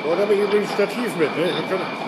Oh, da habe ich übrigens Stativ mit. Ne?